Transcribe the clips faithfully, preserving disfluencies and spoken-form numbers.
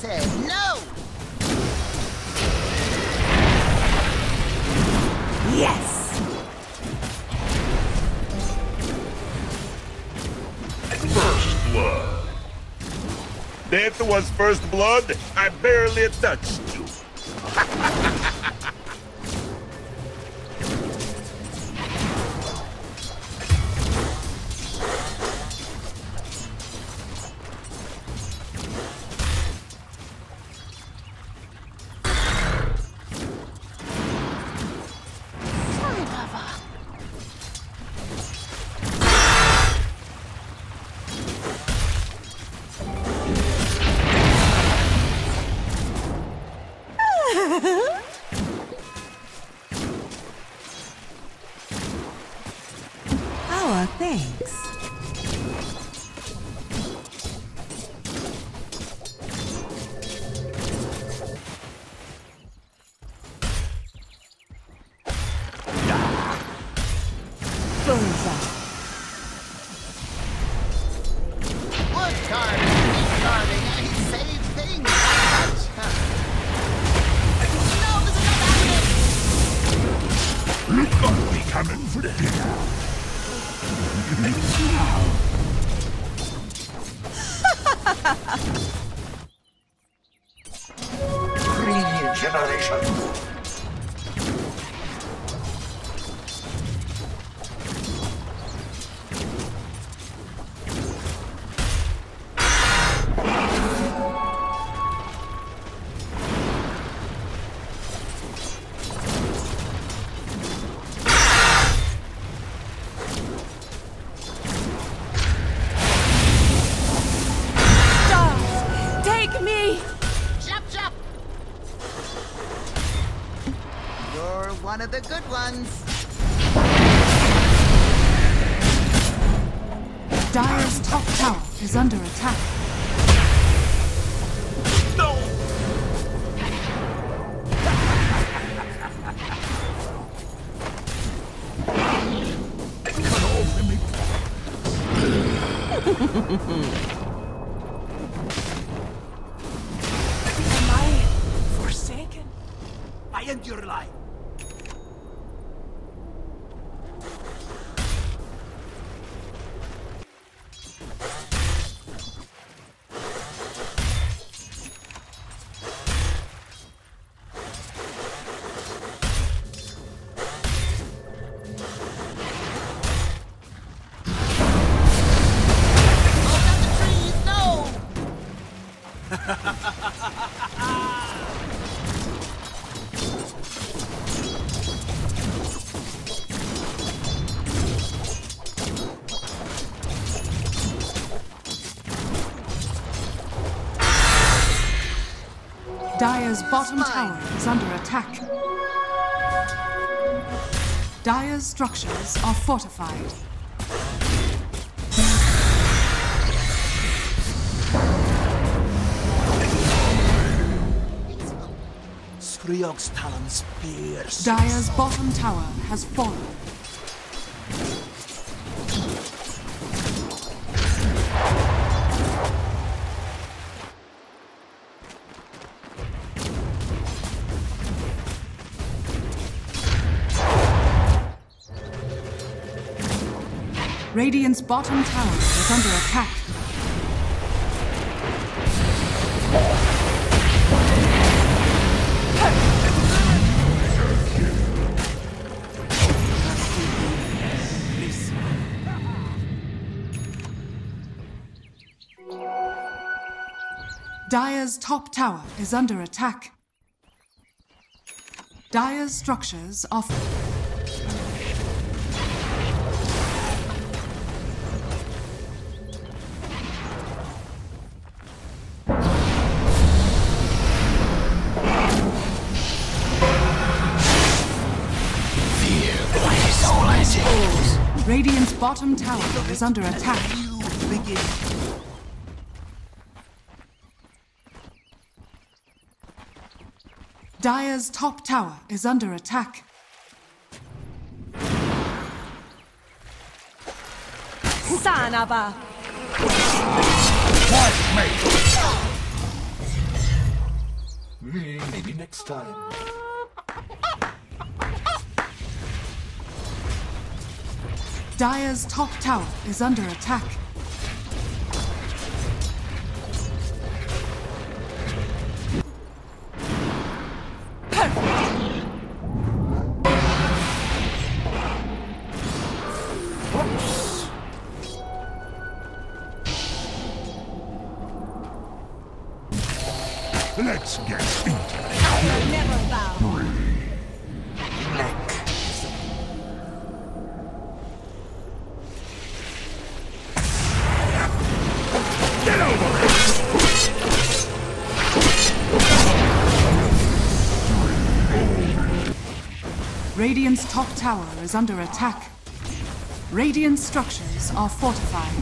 said no! Yes! First blood. That was first blood. I barely touched you. Our thanks. Bullseye. Wood carving, meat carving, and save things like that. No, this is not happening! Look on me coming for the dinner. Regeneration. Take me! Jump, jump! You're one of the good ones. Dire's top tower is under attack. No! Cut off me. Am I forsaken? I end your life. Dire's bottom tower is under attack. Dire's structures are fortified. Skriog's talons pierce. Dire's bottom tower has fallen. Radiant's bottom tower is under attack. Dire's top tower is under attack. Dire's structures are... Radiant's bottom tower is under attack. You begin. Dire's top tower is under attack. Sanaba! Watch me! Maybe next time. Dire's top tower is under attack. Let's get into it. I'll never bow. Get over it! Radiant's top tower is under attack. Radiant structures are fortified.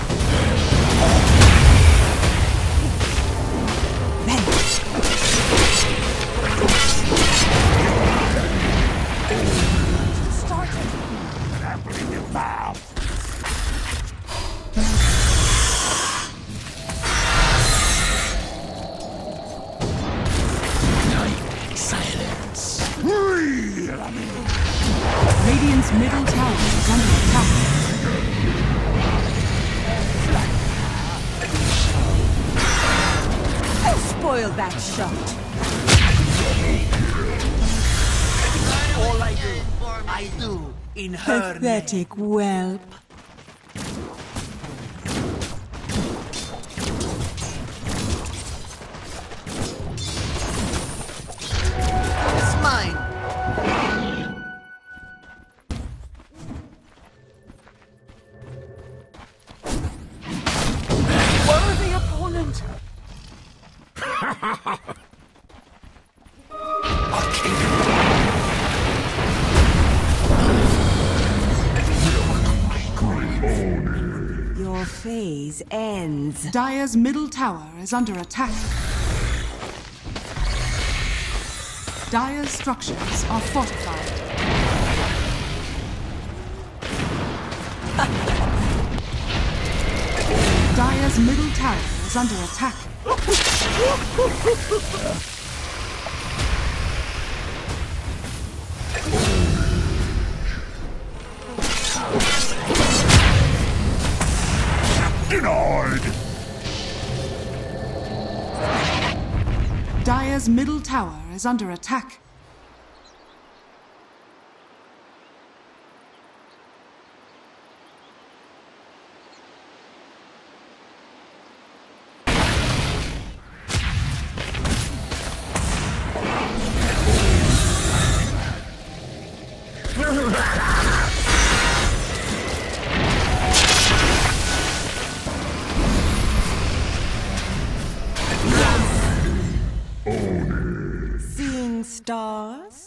Radiant's middle tower is under attack. I'll spoil that shot. All I do, I do in her name. Pathetic whelp. It's mine. Worthy opponent. Your phase ends. Dire's middle tower is under attack. Dire's structures are fortified. Dire's middle tower is under attack. Denied! Dire's middle tower is under attack. Seeing stars?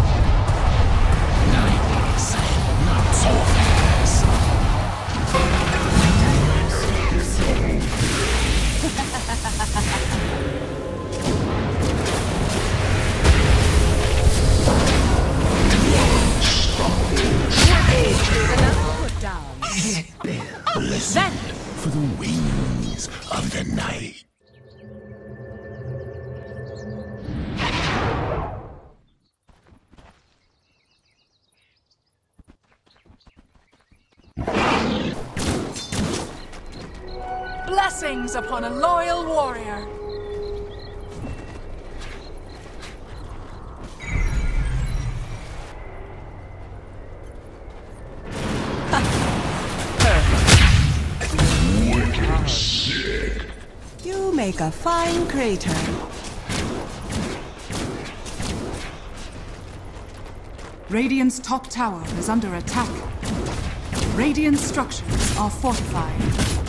Put down. Listen for the wings of the night. Blessings upon a loyal warrior. Wicked sick. You make a fine crater. Radiant's top tower is under attack. Radiant structures are fortified.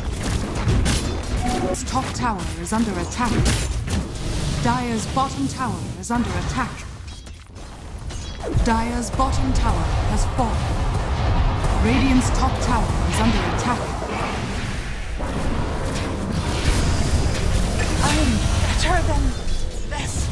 Its top tower is under attack. Dire's bottom tower is under attack. Dire's bottom tower has fallen. Radiant's top tower is under attack. I'm better than this.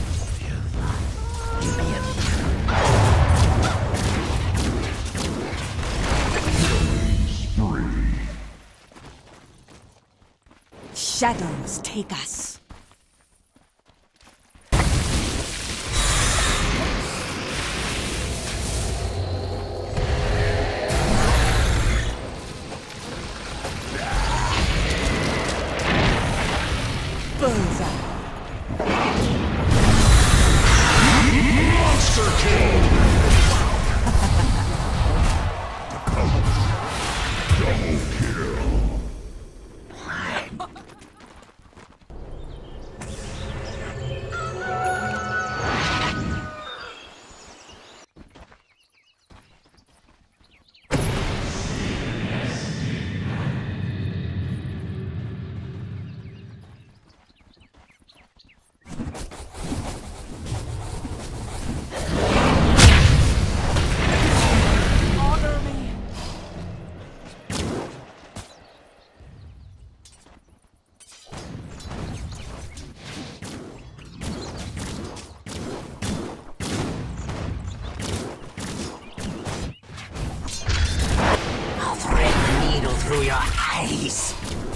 Shadows take us. your eyes.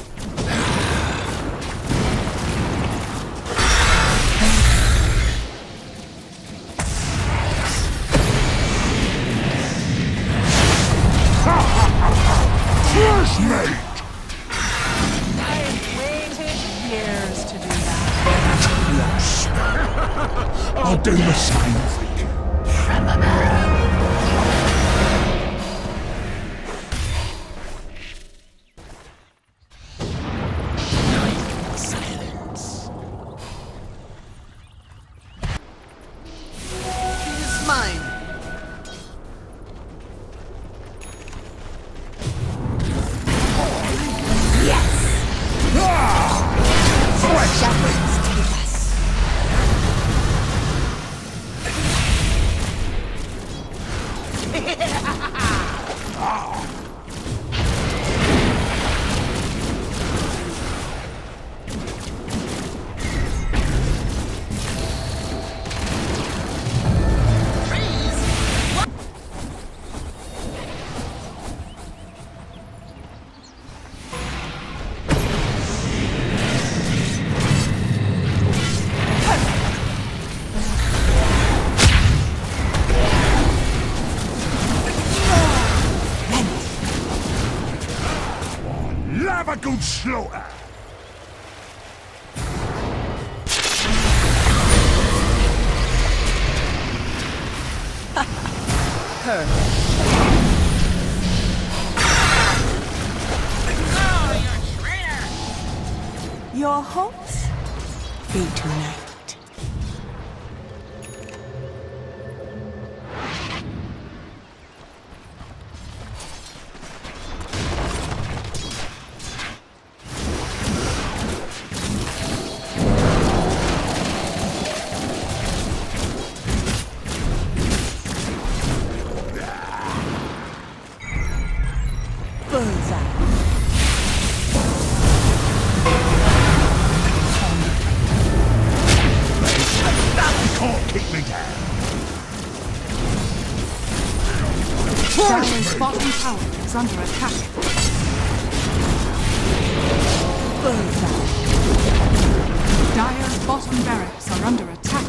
First mate! I've waited years to do that. I'll do the same for you. From above. Silence. It is mine. Shadows take us. Have a good slaughter! Your hopes fade tonight. Bullseye. Can't kick me down! Dire's bottom tower is under attack. Bullseye. Dire's bottom barracks are under attack.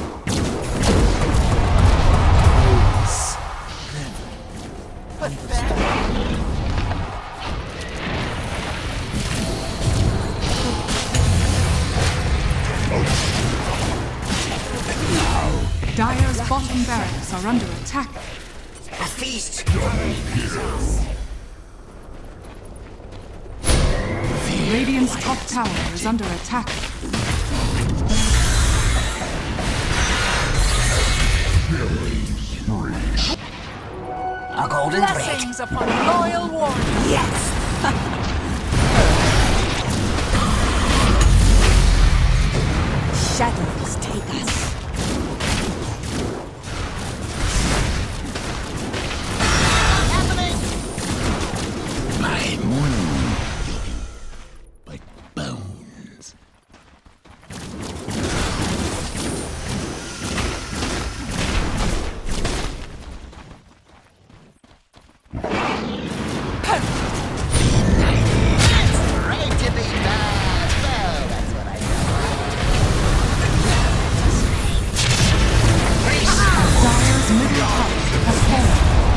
Dire's bottom barracks are under attack. A feast. Radiant's top tower is under attack. A golden thread. Blessings upon loyal warriors. Yes. Shadows take us. My moon. Like bones. Right to be done. Well, that's what I Dire's middle tower has fallen.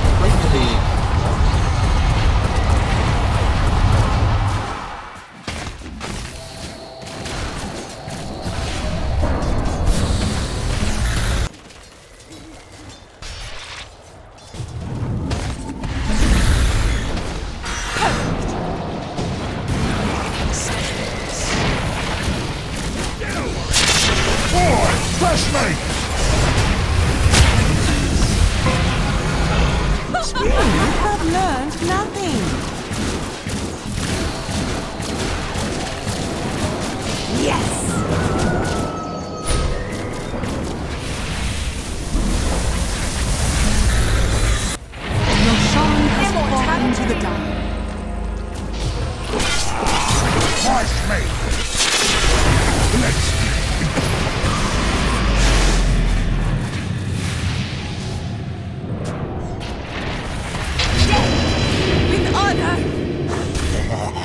First mate! You have learned nothing. Yes. Roshan has fallen to the Dire. First mate! Let's With honor.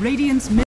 Radiant's